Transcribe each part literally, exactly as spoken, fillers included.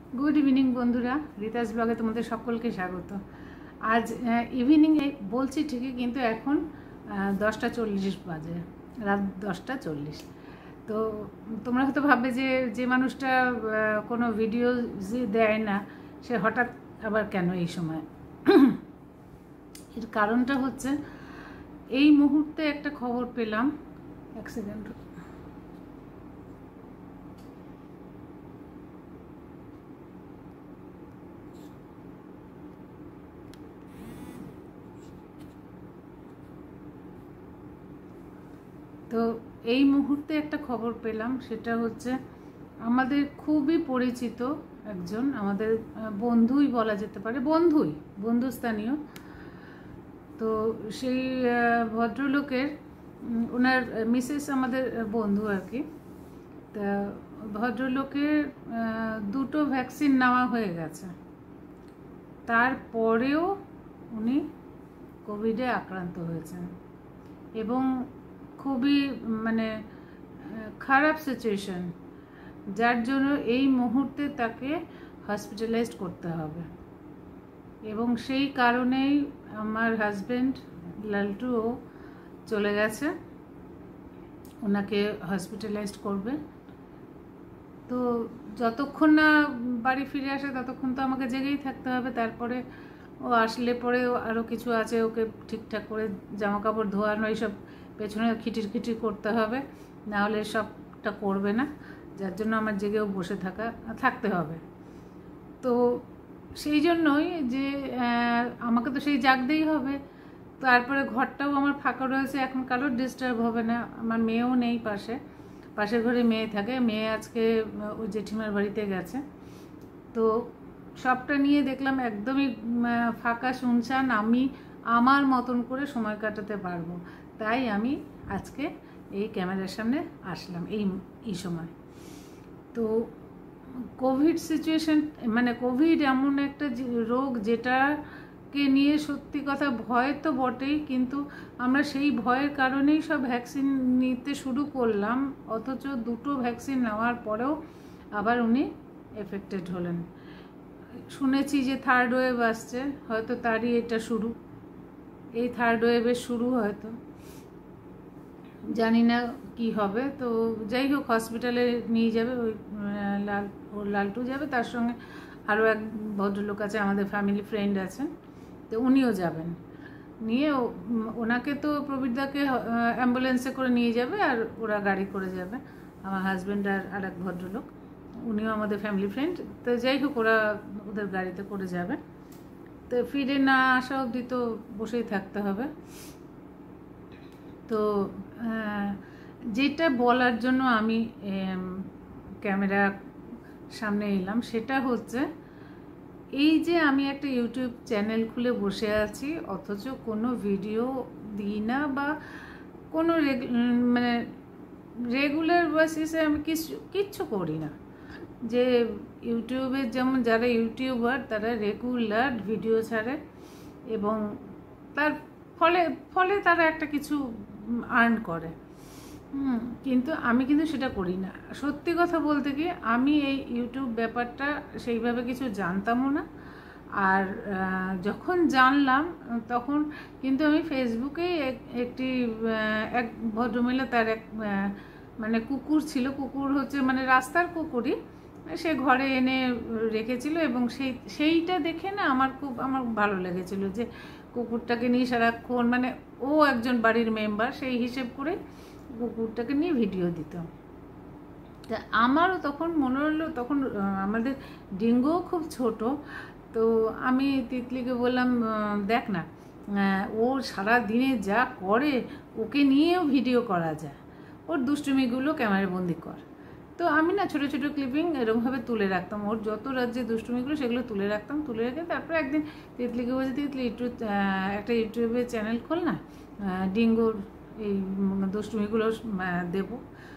Good evening बंधुरा रीतास ब्लगे तुम्हारे सकलके स्वागत। आज इवनिंग बोलছি ঠিকই কিন্তু এখন দশটা চল্লিশ বাজে, রাত দশটা চল্লিশ। তো তোমরা হয়তো ভাববে যে যে মানুষটা কোনো ভিডিও দেয় না সে হঠাৎ আবার কেন এই সময়। এর কারণটা হচ্ছে এই মুহূর্তে একটা খবর পেলাম, এক সেকেন্ড। তো এই মুহূর্তে একটা খবর পেলাম, সেটা হচ্ছে আমাদের খুবই পরিচিত একজন, আমাদের বন্ধুই বলা যেতে পারে, বন্ধুই বন্ধুস্থানীয়। তো সেই ভদ্রলোকের ওনার মিসেস আমাদের বন্ধু আর কি। তা ভদ্রলোকের দুটো ভ্যাকসিন নেওয়া হয়ে গেছে, তারপরেও উনি কোভিডে আক্রান্ত হয়েছেন এবং খুবই মানে খারাপ সিচুয়েশন, যার জন্য এই মুহূর্তে তাকে হসপিটালাইজড করতে হবে। এবং সেই কারণেই আমার হাজব্যান্ড লালটুও চলে গেছে, ওনাকে হসপিটালাইজড করবে। তো যতক্ষণ না বাড়ি ফিরে আসে ততক্ষণ তো আমাকে জেগেই থাকতে হবে। তারপরে ও আসলে পরেও আরও কিছু আছে, ওকে ঠিকঠাক করে জামা কাপড় ধোয়ানো এইসব পেছনে খিটির খিটির করতে হবে, নাহলে সবটা করবে না, যার জন্য আমার জেগেও বসে থাকা থাকতে হবে। তো সেই জন্যই যে আমাকে তো সেই জাগতেই হবে। তারপরে ঘরটাও আমার ফাঁকা রয়েছে, এখন কারোর ডিস্টার্ব হবে না, আমার মেয়েও নেই পাশে, পাশের ঘরে মেয়ে থাকে। মেয়ে আজকে ওই জেঠিমার বাড়িতে গেছে। তো সবটা নিয়ে দেখলাম একদমই ফাঁকা শুনশান, আমি আমার মতন করে সময় কাটাতে পারবো, তাই আমি আজকে এই ক্যামেরার সামনে আসলাম এই এই সময়। তো কোভিড সিচুয়েশন মানে কোভিড এমন একটা রোগ যেটাকে নিয়ে সত্যি কথা ভয় তো বটেই, কিন্তু আমরা সেই ভয়ের কারণেই সব ভ্যাকসিন নিতে শুরু করলাম, অথচ দুটো ভ্যাকসিন নেওয়ার পরেও আবার উনি এফেক্টেড হলেন। শুনেছি যে থার্ড ওয়েভ আসছে, হয়তো তারই এটা শুরু, এই থার্ড ওয়েভের শুরু হয়তো, জানি না কি হবে। তো যাই হোক, হসপিটালে নিয়ে যাবে, ওই লাল ওর লালটু যাবে, তার সঙ্গে আরও এক ভদ্রলোক আছে, আমাদের ফ্যামিলি ফ্রেন্ড আছেন, তো উনিও যাবেন। নিয়ে ওনাকে তো প্রবীরদাকে অ্যাম্বুলেন্সে করে নিয়ে যাবে, আর ওরা গাড়ি করে যাবে, আমার হাজব্যান্ড আর আর এক ভদ্রলোক, উনিও আমাদের ফ্যামিলি ফ্রেন্ড। তো যাই হোক, ওরা ওদের গাড়িতে করে যাবে। তো ফিরে না আসা অবধি তো বসেই থাকতে হবে। তো যেটা বলার জন্য আমি ক্যামেরা সামনে এলাম সেটা হচ্ছে এই যে আমি একটা ইউটিউব চ্যানেল খুলে বসে আছি, অথচ কোনো ভিডিও দিই না বা কোনো মানে রেগুলার বেসিসে আমি কিছু কিচ্ছু করি না। যে ইউটিউবের যেমন যারা ইউটিউবার তারা রেগুলার ভিডিও ছাড়ে এবং তার ফলে ফলে তারা একটা কিছু আর্ন করে, হুম কিন্তু আমি কিন্তু সেটা করি না। সত্যি কথা বলতে কি, আমি এই ইউটিউব ব্যাপারটা সেইভাবে কিছু জানতামও না, আর যখন জানলাম তখন কিন্তু আমি ফেসবুকেই একটি এক ভদ্রমহিলা, তার এক মানে কুকুর ছিল, কুকুর হচ্ছে মানে রাস্তার কুকুরই, সে ঘরে এনে রেখেছিল এবং সেই সেইটা দেখে না আমার খুব আমার ভালো লেগেছিল যে কুকুরটাকে নিয়ে সারাক্ষণ, মানে ও একজন বাড়ির মেম্বার সেই হিসেব করে কুকুরটাকে নিয়ে ভিডিও দিত। তা আমারও তখন মনে হলো, তখন আমাদের ডিঙ্গোও খুব ছোট, তো আমি তিতলিকে বললাম দেখ না, ও সারা দিনে যা করে ওকে নিয়েও ভিডিও করা যায়, ওর দুষ্টুমিগুলো ক্যামেরা বন্দি কর। তো আমি না ছোটো ছোটো ক্লিপিং এরকমভাবে তুলে রাখতাম, ওর যত রাজ্যে দুষ্টুমিগুলো সেগুলো তুলে রাখতাম, তুলে রেখে তারপরে একদিন তিতলিকে বলছি, তিতলি একটু একটা ইউটিউবে চ্যানেল খোল না, ডিঙ্গোর এই দুষ্টুমিগুলো দেবো।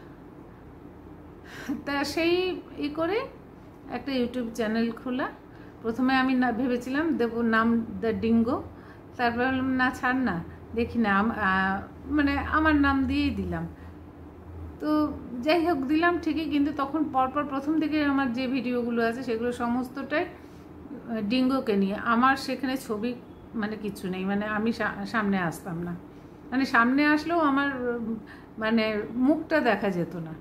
তা সেই ই করে একটা ইউটিউব চ্যানেল খোলা। প্রথমে আমি না ভেবেছিলাম দেবো নাম দ্য ডিঙ্গো, তারপর বললাম না ছাড় না, দেখি না মানে আমার নাম দিয়েই দিলাম। তো যাই হোক দিলাম ঠিকই, কিন্তু তখন পরপর প্রথম দিকে আমার যে ভিডিওগুলো আছে সেগুলো সমস্তটাই ডিঙ্গোকে নিয়ে। আমার সেখানে ছবি মানে কিছু নেই, মানে আমি সামনে আসতাম না, মানে সামনে আসলেও আমার মানে মুখটা দেখা যেত না।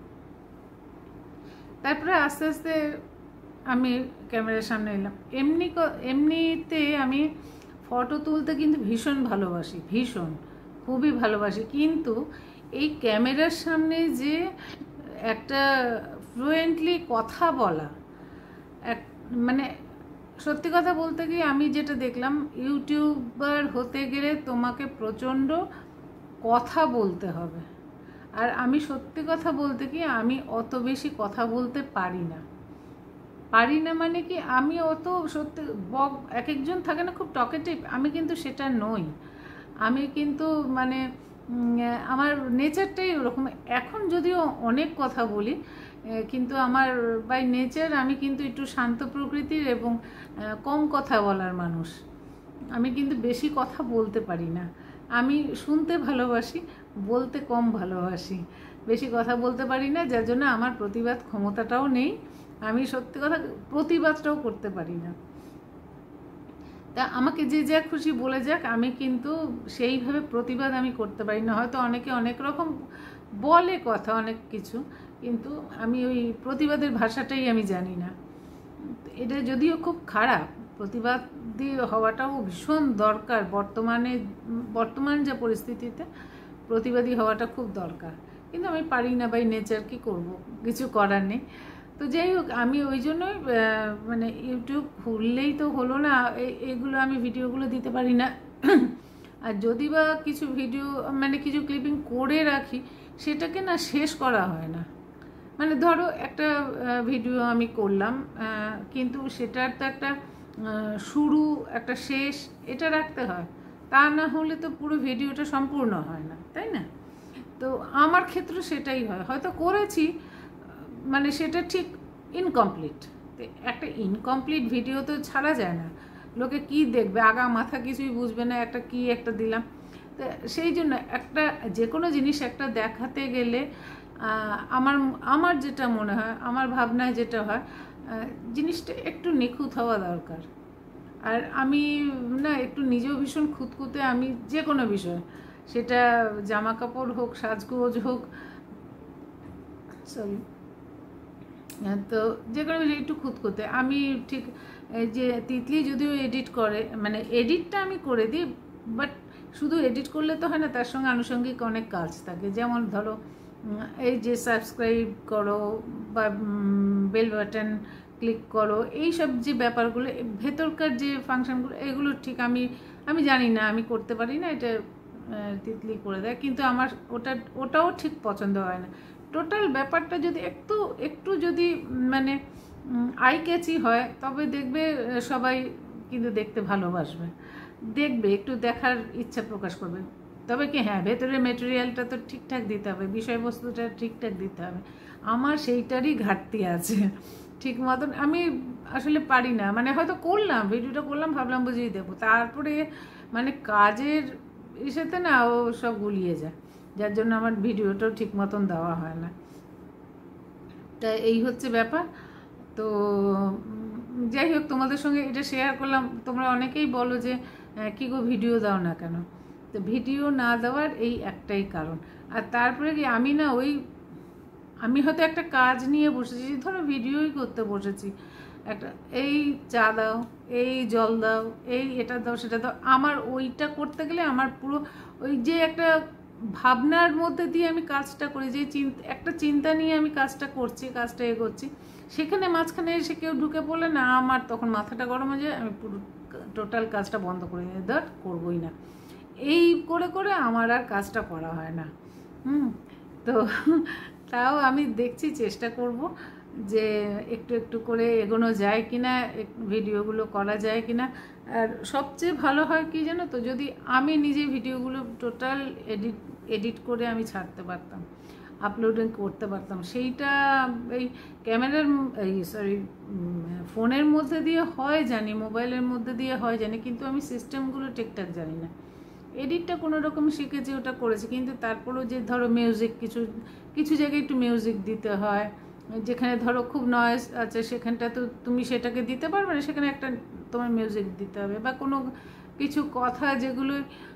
তারপরে আস্তে আস্তে আমি ক্যামেরার সামনে এলাম। এমনি এমনিতে আমি ফটো তুলতে কিন্তু ভীষণ ভালোবাসি, ভীষণ খুবই ভালোবাসি, কিন্তু এই ক্যামেরার সামনে যে একটা ফ্লুয়েন্টলি কথা বলা, এক মানে সত্যি কথা বলতে কি আমি যেটা দেখলাম, ইউটিউবার হতে গেলে তোমাকে প্রচণ্ড কথা বলতে হবে। আর আমি সত্যি কথা বলতে কি আমি অত বেশি কথা বলতে পারি না। পারি না মানে কি আমি অত সত্যি বক, এক একজন থাকে না খুব টকেটিভ, আমি কিন্তু সেটা নই। আমি কিন্তু মানে আমার নেচারটাই ওরকম। এখন যদিও অনেক কথা বলি, কিন্তু আমার বাই নেচার আমি কিন্তু একটু শান্ত প্রকৃতির এবং কম কথা বলার মানুষ। আমি কিন্তু বেশি কথা বলতে পারি না। আমি শুনতে ভালোবাসি, বলতে কম ভালোবাসি, বেশি কথা বলতে পারি না, যার জন্য আমার প্রতিবাদ ক্ষমতাটাও নেই। আমি সত্যি কথা প্রতিবাদটাও করতে পারি না। তা আমাকে যে যা খুশি বলে যাক, আমি কিন্তু সেইভাবে প্রতিবাদ আমি করতে পারি না। হয়তো অনেকে অনেক রকম বলে কথা, অনেক কিছু, কিন্তু আমি ওই প্রতিবাদের ভাষাটাই আমি জানি না। এটা যদিও খুব খারাপ, প্রতিবাদী হওয়াটাও ভীষণ দরকার বর্তমানে, বর্তমান যা পরিস্থিতিতে প্রতিবাদী হওয়াটা খুব দরকার, কিন্তু আমি পারি না, বাই নেচার, কি করব, কিছু করার নেই। তো যাই হোক, আমি ওই জন্যই মানে ইউটিউব খুললেই তো হলো না, এগুলো আমি ভিডিওগুলো দিতে পারি না। আর যদি বা কিছু ভিডিও মানে কিছু ক্লিপিং করে রাখি, সেটাকে না শেষ করা হয় না। মানে ধরো একটা ভিডিও আমি করলাম, কিন্তু সেটার তো একটা শুরু একটা শেষ এটা রাখতে হয়, তা না হলে তো পুরো ভিডিওটা সম্পূর্ণ হয় না, তাই না? তো আমার ক্ষেত্রে সেটাই হয়, হয়তো করেছি মানে সেটা ঠিক ইনকমপ্লিট। একটা ইনকমপ্লিট ভিডিও তো ছাড়া যায় না, লোকে কি দেখবে, আগা মাথা কিছুই বুঝবে না, একটা কি একটা দিলাম। তো সেই জন্য একটা যে কোনো জিনিস একটা দেখাতে গেলে আমার আমার যেটা মনে হয়, আমার ভাবনায় যেটা হয়, জিনিসটা একটু নিখুঁত হওয়া দরকার। আর আমি না একটু নিজেও ভীষণ খুঁতখুঁতে, আমি যে কোনো বিষয়, সেটা জামা কাপড় হোক, সাজগোজ হোক, সরি, তো যে কোনো বিষয় একটু খুঁতখুঁতে। আমি ঠিক যে তিতলি যদিও এডিট করে, মানে এডিটটা আমি করে দিই, বাট শুধু এডিট করলে তো হয় না, তার সঙ্গে আনুষঙ্গিক অনেক কাজ থাকে। যেমন ধরো এই যে সাবস্ক্রাইব করো বা বেল বাটন ক্লিক করো, এই সব যে ব্যাপারগুলো, ভেতরকার যে ফাংশনগুলো, এগুলো ঠিক আমি আমি জানি না, আমি করতে পারি না, এটা তিতলি করে দেয়, কিন্তু আমার ওটা ওটাও ঠিক পছন্দ হয় না। টোটাল ব্যাপারটা যদি একটু একটু যদি মানে আই ক্যাচি হয়, তবে দেখবে সবাই কিন্তু দেখতে ভালোবাসবে, দেখবে একটু দেখার ইচ্ছা প্রকাশ করবে। তবে কি হ্যাঁ, ভেতরের মেটেরিয়ালটা তো ঠিকঠাক দিতে হবে, বিষয়বস্তুটা ঠিকঠাক দিতে হবে। আমার সেইটারই ঘাটতি আছে, ঠিক মতন আমি আসলে পারি না। মানে হয়তো করলাম, ভিডিওটা করলাম, ভাবলাম বুঝিয়ে দেবো, তারপরে মানে কাজের ইসেতে না ও সব গুলিয়ে যায়, যার জন্য আমার ভিডিওটাও ঠিক মতন দেওয়া হয় না। তা এই হচ্ছে ব্যাপার। তো যাই হোক, তোমাদের সঙ্গে এটা শেয়ার করলাম। তোমরা অনেকেই বলো যে কী গো ভিডিও দাও না কেন? তো ভিডিও না দেওয়ার এই একটাই কারণ। আর তারপরে কি আমি না ওই আমি হয়তো একটা কাজ নিয়ে বসেছি, ধরো ভিডিওই করতে বসেছি, একটা এই চা দাও, এই জল দাও, এই এটা দাও, সেটা দাও, আমার ওইটা করতে গেলে আমার পুরো ওই যে একটা ভাবনার মধ্যে দিয়ে আমি কাজটা করি, যে চিন্তা একটা চিন্তা নিয়ে আমি কাজটা করছি, কাজটা এগোচ্ছি, সেখানে মাঝখানে এসে কেউ ঢুকে পড়লে না, আমার তখন মাথাটা গরম হয়ে যায়, আমি পুরো টোটাল কাজটা বন্ধ করে দিই, ধর করবোই না। এই করে করে আমার আর কাজটা করা হয় না। হুম তো তাও আমি দেখছি, চেষ্টা করব যে একটু একটু করে এগোনো যায় কি না, ভিডিওগুলো করা যায় কি না। আর সবচেয়ে ভালো হয় কি জানো তো, যদি আমি নিজে ভিডিওগুলো টোটাল এডিট এডিট করে আমি ছাড়তে পারতাম, আপলোডিং করতে পারতাম, সেইটা এই ক্যামেরার এই সরি ফোনের মধ্যে দিয়ে হয় জানি, মোবাইলের মধ্যে দিয়ে হয় জানি, কিন্তু আমি সিস্টেমগুলো ঠিকঠাক জানি না। এডিটটা কোনো রকম শিখেছি, ওটা করেছি, কিন্তু তারপরেও যে ধরো মিউজিক কিছু কিছু জায়গায় একটু মিউজিক দিতে হয়, যেখানে ধরো খুব নয়েজ আছে সেখানটা তো তুমি সেটাকে দিতে পারবে না, সেখানে একটা তোমার মিউজিক দিতে হবে। বা কোনো কিছু কথা যেগুলো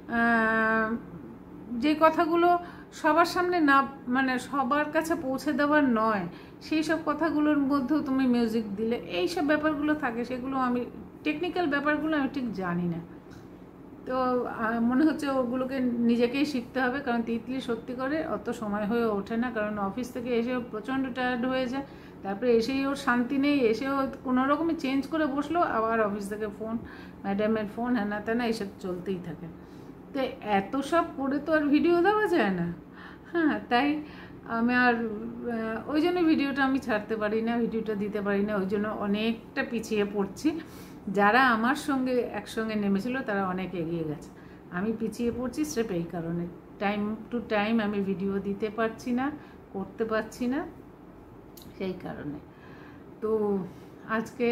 যে কথাগুলো সবার সামনে না, মানে সবার কাছে পৌঁছে দেওয়ার নয়, সেই সব কথাগুলোর মধ্যেও তুমি মিউজিক দিলে এই সব ব্যাপারগুলো থাকে, সেগুলো আমি টেকনিক্যাল ব্যাপারগুলো আমি ঠিক জানি না। তো মনে হচ্ছে ওগুলোকে নিজেকেই শিখতে হবে, কারণ তিতলি সত্যি করে অত সময় হয়ে ওঠে না, কারণ অফিস থেকে এসে প্রচণ্ড টায়ার্ড হয়ে যায়, তারপরে এসেই ওর শান্তি নেই, এসেও কোনো রকমে চেঞ্জ করে বসলো, আবার অফিস থেকে ফোন, ম্যাডামের ফোন, হ্যানা ত্যানা এইসব চলতেই থাকে। তো এত সব করে তো আর ভিডিও দেওয়া যায় না। হ্যাঁ, তাই আমি আর ওই জন্য ভিডিওটা আমি ছাড়তে পারি না, ভিডিওটা দিতে পারি না, ওই জন্য অনেকটা পিছিয়ে পড়ছি। যারা আমার সঙ্গে একসঙ্গে নেমেছিল তারা অনেক এগিয়ে গেছে, আমি পিছিয়ে পড়ছি স্রেফ এই কারণে, টাইম টু টাইম আমি ভিডিও দিতে পারছি না, করতে পারছি না, সেই কারণে। তো আজকে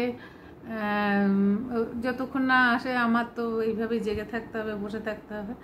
যতক্ষণ না আসে আমার তো এইভাবেই জেগে থাকতে হবে, বসে থাকতে হবে।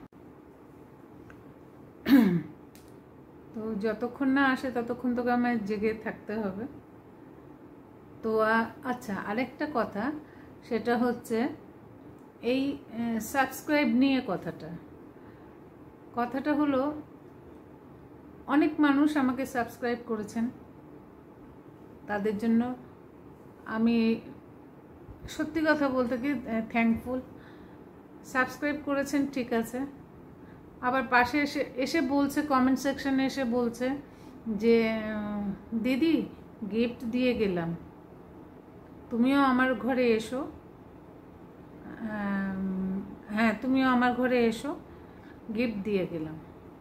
তো যতক্ষণ না আসে ততক্ষণ তোকে আমার জেগে থাকতে হবে। তো আচ্ছা, আরেকটা কথা, সেটা হচ্ছে এই সাবস্ক্রাইব নিয়ে কথাটা কথাটা হলো অনেক মানুষ আমাকে সাবস্ক্রাইব করেছেন, তাদের জন্য আমি সত্যি কথা বলতে কি থ্যাঙ্কফুল। সাবস্ক্রাইব করেছেন ঠিক আছে, আবার পাশে এসে এসে বলছে, কমেন্ট সেকশনে এসে বলছে যে দিদি গিফট দিয়ে গেলাম, তুমিও আমার ঘরে এসো, হ্যাঁ তুমিও আমার ঘরে এসো, গিফট দিয়ে গেলাম।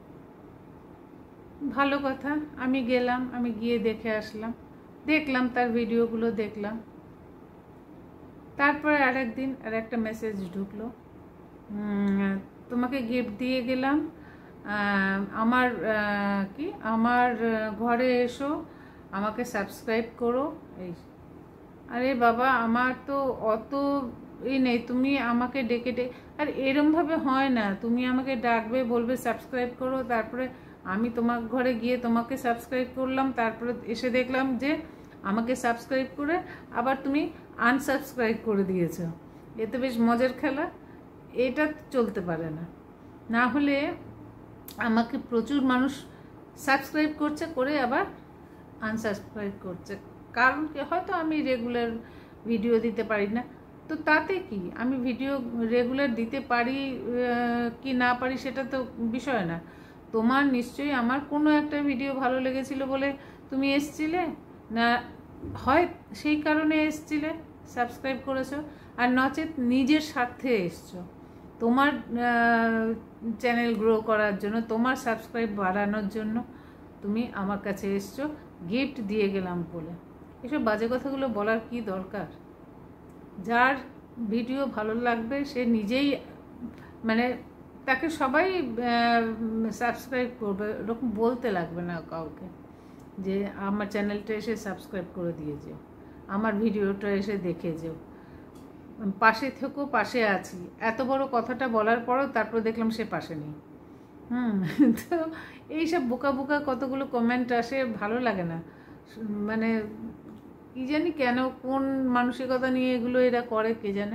ভালো কথা, আমি গেলাম, আমি গিয়ে দেখে আসলাম, দেখলাম তার ভিডিওগুলো দেখলাম। তারপরে আরেকদিন আর একটা মেসেজ ঢুকলো, তোমাকে গিফট দিয়ে গেলাম, আমার কি আমার ঘরে এসো, আমাকে সাবস্ক্রাইব করো। এই আরে বাবা, আমার তো অত এই নেই, তুমি আমাকে ডেকে ডেকে, আর এরমভাবে হয় না, তুমি আমাকে ডাকবে, বলবে সাবস্ক্রাইব করো, তারপরে আমি তোমার ঘরে গিয়ে তোমাকে সাবস্ক্রাইব করলাম, তারপরে এসে দেখলাম যে আমাকে সাবস্ক্রাইব করে আবার তুমি আনসাবস্ক্রাইব করে দিয়েছো। এতে বেশ মজার খেলা, এটা চলতে পারে না। না হলে আমাকে প্রচুর মানুষ সাবস্ক্রাইব করছে, করে আবার আনসাবস্ক্রাইব করছে, কারণ কি হয়তো আমি রেগুলার ভিডিও দিতে পারি না। তো তাতে কি, আমি ভিডিও রেগুলার দিতে পারি কি না পারি সেটা তো বিষয় না। তোমার নিশ্চয়ই আমার কোনো একটা ভিডিও ভালো লেগেছিল বলে তুমি এসছিলে না, হয় সেই কারণে এসছিলে, সাবস্ক্রাইব করেছো, আর নচেত নিজের স্বার্থে এসছো, তোমার চ্যানেল গ্রো করার জন্য, তোমার সাবস্ক্রাইব বাড়ানোর জন্য তুমি আমার কাছে এসছো গিফট দিয়ে গেলাম বলে। এসব বাজে কথাগুলো বলার কি দরকার? যার ভিডিও ভালো লাগবে সে নিজেই, মানে তাকে সবাই সাবস্ক্রাইব করবে, এরকম বলতে লাগবে না কাউকে যে আমার চ্যানেলটা এসে সাবস্ক্রাইব করে দিয়ে যেও, আমার ভিডিওটা এসে দেখে যেও, পাশে থেকেও, পাশে আছি, এত বড় কথাটা বলার পরও তারপর দেখলাম সে পাশে নেই। হুম তো এইসব বোকা বোকা কতগুলো কমেন্ট আসে, ভালো লাগে না, মানে কি জানি কেন, কোন মানসিকতা নিয়ে এগুলো এরা করে কে জানে।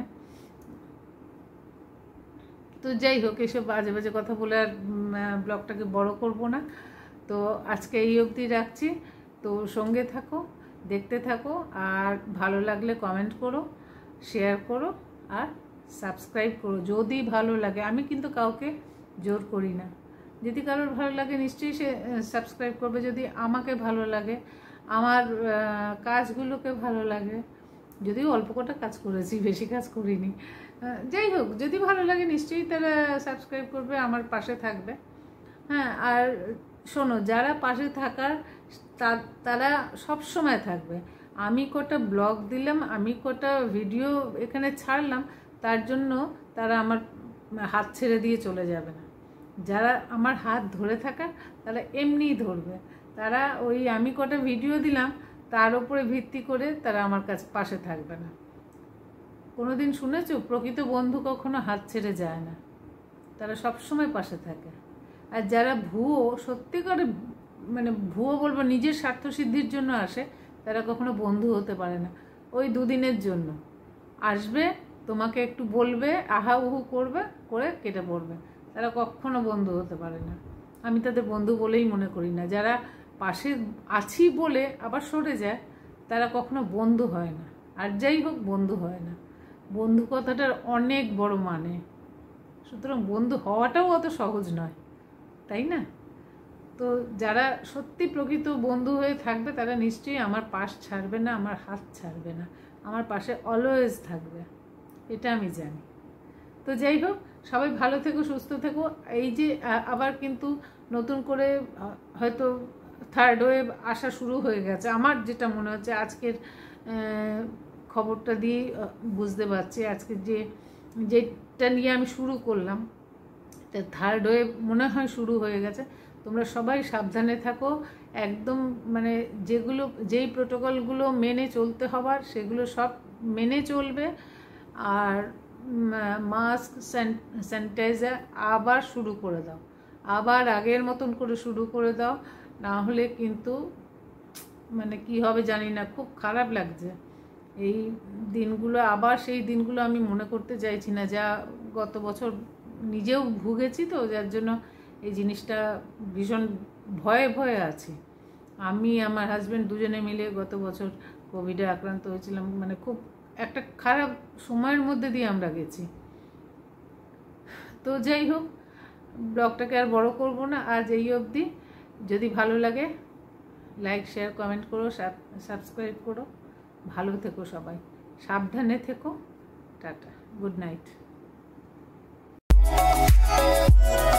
তো যাই হোক, এসব বাজে বাজে কথা বলে আর ব্লগটাকে বড় করব না। তো আজকে এই অবধি রাখছি। তো সঙ্গে থাকো, দেখতে থাকো, আর ভালো লাগলে কমেন্ট করো, শেয়ার করো, আর সাবস্ক্রাইব করো যদি ভালো লাগে। আমি কিন্তু কাউকে জোর করি না, যদি কারোর ভালো লাগে নিশ্চয়ই সে সাবস্ক্রাইব করবে, যদি আমাকে ভালো লাগে, আমার কাজগুলোকে ভালো লাগে, যদিও অল্প কটা কাজ করেছি, বেশি কাজ করিনি, যাই হোক যদি ভালো লাগে নিশ্চয়ই তারা সাবস্ক্রাইব করবে, আমার পাশে থাকবে। হ্যাঁ, আর শোনো, যারা পাশে থাকার তারা সব সময় থাকবে। আমি কটা ব্লগ দিলাম, আমি কটা ভিডিও এখানে ছাড়লাম, তার জন্য তারা আমার হাত ছেড়ে দিয়ে চলে যাবে না। যারা আমার হাত ধরে থাকা তারা এমনিই ধরবে, তারা ওই আমি কটা ভিডিও দিলাম তার উপরে ভিত্তি করে তারা আমার কাছে পাশে থাকবে না। কোনোদিন শুনেছো প্রকৃত বন্ধু কখনো হাত ছেড়ে যায় না? তারা সবসময় পাশে থাকে। আর যারা ভুয়ো, সত্যিকারে মানে ভুয়ো বলবো, নিজের স্বার্থসিদ্ধির জন্য আসে, তারা কখনো বন্ধু হতে পারে না। ওই দুদিনের জন্য আসবে, তোমাকে একটু বলবে, আহা উহু করবে, করে কেটে পড়বে। তারা কখনো বন্ধু হতে পারে না। আমি তাদের বন্ধু বলেই মনে করি না। যারা পাশে আছি বলে আবার সরে যায়, তারা কখনো বন্ধু হয় না। আর যাই হোক, বন্ধু হয় না। বন্ধু কথাটার অনেক বড় মানে, সুতরাং বন্ধু হওয়াটাও অত সহজ নয়, তাই না? তো যারা সত্যি প্রকৃত বন্ধু হয়ে থাকবে, তারা নিশ্চয়ই আমার পাশ ছাড়বে না, আমার হাত ছাড়বে না, আমার পাশে অলওয়েজ থাকবে, এটা আমি জানি। তো যাই হোক, সবাই ভালো থেকো, সুস্থ থেকো। এই যে আবার কিন্তু নতুন করে হয়তো থার্ড ওয়েভ আসা শুরু হয়ে গেছে, আমার যেটা মনে হচ্ছে আজকের খবরটা দিয়ে বুঝতে পারছি। আজকে যে যেটা নিয়ে আমি শুরু করলাম, থার্ড ওয়েভ মনে হয় শুরু হয়ে গেছে। তোমরা সবাই সাবধানে থাকো, একদম মানে যেগুলো যেই প্রোটোকলগুলো মেনে চলতে হবার সেগুলো সব মেনে চলবে। আর মাস্ক, স্যানিটাইজার আবার শুরু করে দাও, আবার আগের মতন করে শুরু করে দাও, না হলে কিন্তু মানে কি হবে জানি না, খুব খারাপ লাগছে এই দিনগুলো। আবার সেই দিনগুলো আমি মনে করতে চাইছি না, যা গত বছর নিজেও ভুগেছি, তো যার জন্য এই জিনিসটা ভীষণ ভয়ে ভয়ে আছি। আমি আমার হাজব্যান্ড দুজনে মিলে গত বছর কোভিডে আক্রান্ত হয়েছিলাম, মানে খুব একটা খারাপ সময়ের মধ্যে দিয়ে আমরা গেছি। তো যাই হোক, ব্লগটাকে আর বড় করব না, আজ এই অবধি। যদি ভালো লাগে লাইক, শেয়ার, কমেন্ট করো, সাবস্ক্রাইব করো। ভালো থেকো সবাই, সাবধানে থেকো। Tata, good night.